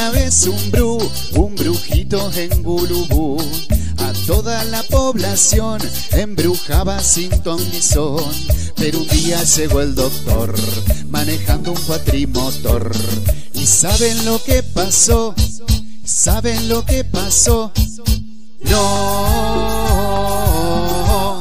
una vez un brujito en Gulubú. A toda la población embrujaba sin ton ni son. Pero un día llegó el doctor manejando un cuatrimotor. ¿Y saben lo que pasó? ¿Saben lo que pasó? No.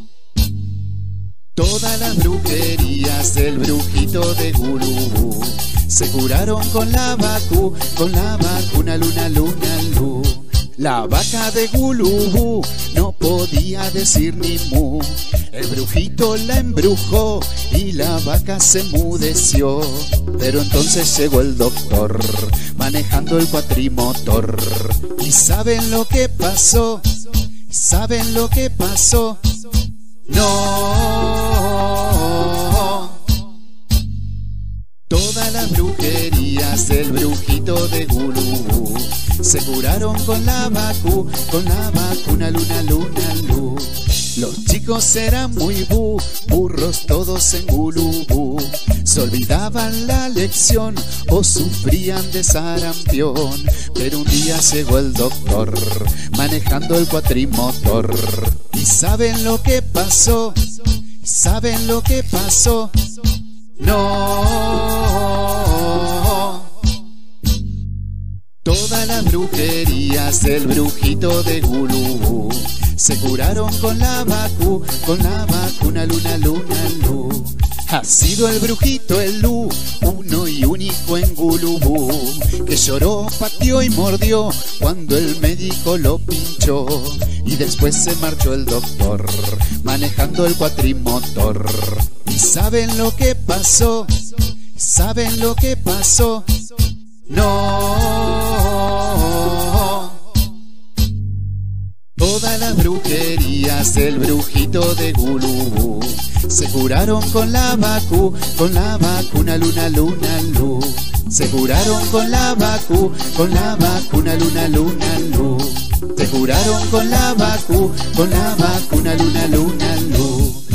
Todas las brujerías del brujito de Gulubú se curaron con la vacuna luna luna lu. La vaca de Gulubú no podía decir ni mu. El brujito la embrujó y la vaca se mudeció. Pero entonces llegó el doctor manejando el cuatrimotor. ¿Y saben lo que pasó? ¿Saben lo que pasó? No. Todas las brujerías del brujito de Gulubú se curaron con la vacuna luna luna lu. Los chicos eran muy burros todos en Gulubú. Se olvidaban la lección o sufrían de sarampión. Pero un día llegó el doctor manejando el cuatrimotor. ¿Y saben lo que pasó? ¿Saben lo que pasó? No. Todas las brujerías del brujito de Gulubú se curaron con la vacuna luna luna lu. Ha sido el brujito el Lu, uno y único en Gulubú, que lloró, pateó y mordió cuando el médico lo pinchó. Y después se marchó el doctor manejando el cuatrimotor. ¿Y saben lo que pasó? ¿Saben lo que pasó? No. Todas las brujerías del brujito de Gulubú se curaron con la vacuna luna luna lu. Se curaron con la vacuna luna luna lu. Se curaron con la vacuna luna luna lu.